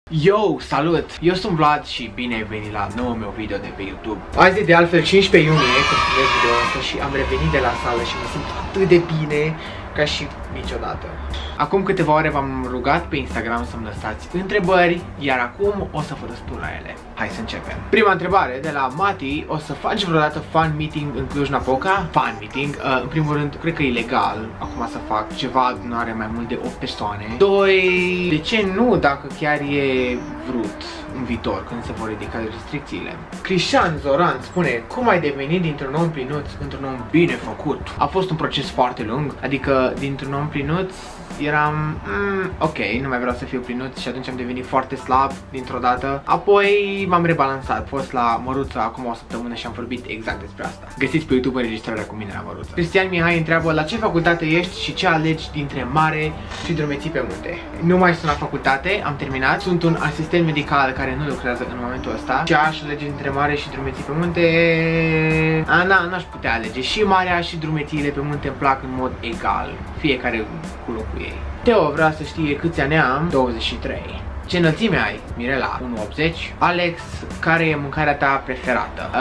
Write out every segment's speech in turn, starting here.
Yo, salut! Eu sunt Vlad și bine ai venit la noul meu video de pe YouTube. Azi e de altfel 15 iunie când filmez videoul ăsta și am revenit de la sală și mă simt atât de bine ca și niciodată. Acum câteva ore v-am rugat pe Instagram să-mi lăsați întrebări, iar acum o să vă răspund la ele. Hai să începem. Prima întrebare de la Mati: o să faci vreodată fan meeting în Cluj-Napoca? Fan meeting? În primul rând, cred că e ilegal acum să fac ceva, nu are mai mult de 8 persoane. 2. De ce nu, dacă chiar e vrut în viitor, când se vor ridica restricțiile? Cristian Zoran spune: cum ai devenit dintr-un om plinuț într-un om bine făcut? A fost un proces foarte lung, adică dintr-un om plinuț eram ok, nu mai vreau să fiu plinuț și atunci am devenit foarte slab dintr-o dată. Apoi m-am rebalansat, fost la Măruță acum o săptămână și am vorbit exact despre asta. Găsiți pe YouTube înregistrarea cu mine la Măruță. Cristian Mihai întreabă: la ce facultate ești și ce alegi dintre mare și drumeții pe munte? Nu mai sunt la facultate, am terminat, sunt un asistent medical care nu lucrează în momentul ăsta. Ce aș alege dintre mare și drumeții pe munte? N-aș putea alege. Și marea și drumețiile pe munte îmi plac în mod egal, fiecare cu locul ei. Teo vrea să știe câți ani am. 23. Ce înălțime ai? Mirela, 1,80. Alex, care e mâncarea ta preferată?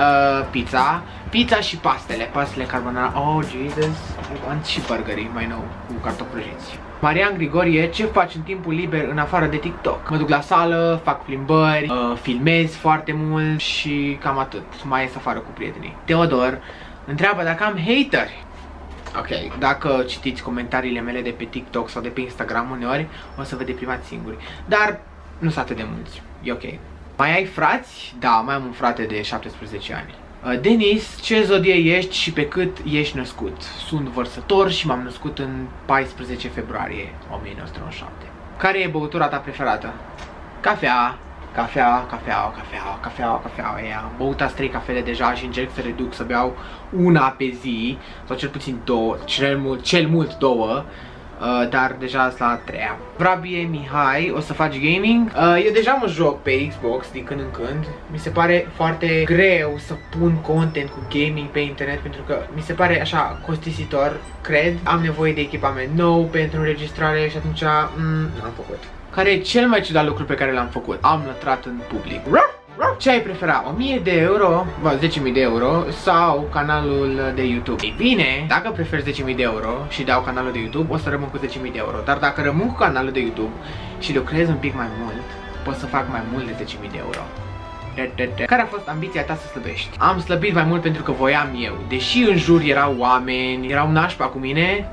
Pizza și pastele carbonara. Oh, Jesus. Și burgerii mai nou cu cartofi prăjiți. Marian Grigorie: ce faci în timpul liber în afară de TikTok? Mă duc la sală, fac plimbări, filmez foarte mult și cam atât. Mai ies afară cu prietenii. Teodor întreabă dacă am hateri. Ok, dacă citiți comentariile mele de pe TikTok sau de pe Instagram uneori, o să vă deprimați singuri. Dar nu sunt atât de mulți, e ok. Mai ai frați? Da, mai am un frate de 17 ani. Denis: ce zodie ești și pe cât ești născut? Sunt vărsător și m-am născut în 14 februarie 1997. Care e băutura ta preferată? Cafea. Am băut azi 3 cafele deja și încerc să reduc, să beau una pe zi, sau cel puțin 2, cel mult 2, dar deja sunt la 3-a. Vrabie Mihai: o să faci gaming? Eu deja mă joc pe Xbox din când în când. Mi se pare foarte greu să pun content cu gaming pe internet pentru că mi se pare așa costisitor, cred. Am nevoie de echipament nou pentru înregistrare și atunci n-am făcut. Care e cel mai ciudat lucru pe care l-am făcut? Am lătrat în public. Ce ai prefera? 1000 de euro? 10.000 de euro sau canalul de YouTube? Ei bine, dacă preferi 10.000 de euro și dau canalul de YouTube, o să rămân cu 10.000 de euro. Dar dacă rămân cu canalul de YouTube și lucrez un pic mai mult, pot să fac mai mult de 10.000 de euro. Care a fost ambiția ta să slăbești? Am slăbit mai mult pentru că voiam eu. Deși în jur erau oameni, erau nașpa cu mine,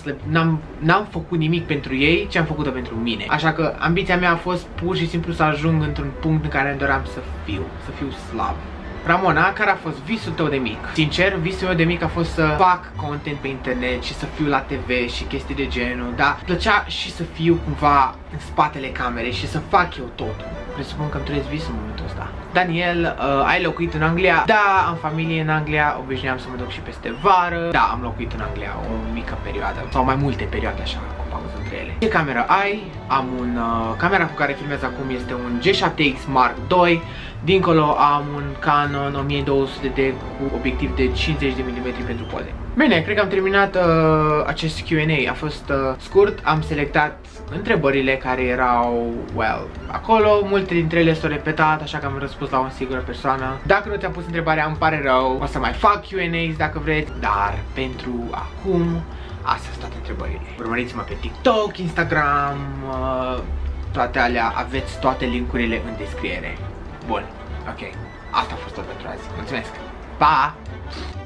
n-am făcut nimic pentru ei, ce am făcut-o pentru mine. Așa că ambiția mea a fost pur și simplu să ajung într-un punct în care doream să fiu slab. Ramona: care a fost visul tău de mic? Sincer, visul meu de mic a fost să fac content pe internet și să fiu la TV și chestii de genul, dar îmi plăcea și să fiu cumva în spatele camerei și să fac eu totul. Presupun că îmi trăiesc visul în momentul ăsta. Daniel: ai locuit în Anglia? Da, am familie în Anglia, obișnuiam să mă duc și peste vară. Da, am locuit în Anglia o mică perioadă, sau mai multe perioade așa, cu pauză între ele. Ce cameră ai? Am camera cu care filmez acum este un G7X Mark II. Dincolo am un Canon 1200D cu obiectiv de 50 de mm pentru poze. Bine, cred că am terminat acest Q&A. A fost scurt, am selectat întrebările care erau, acolo. Multe dintre ele s-au repetat, așa că am răspuns la o singură persoană. Dacă nu ți-am pus întrebarea, îmi pare rău. O să mai fac Q&As dacă vreți, dar pentru acum, astea sunt toate întrebările. Urmăriți-mă pe TikTok, Instagram, toate alea, aveți toate linkurile în descriere. Bun, ok. Asta a fost tot pentru azi. Mulțumesc. Pa!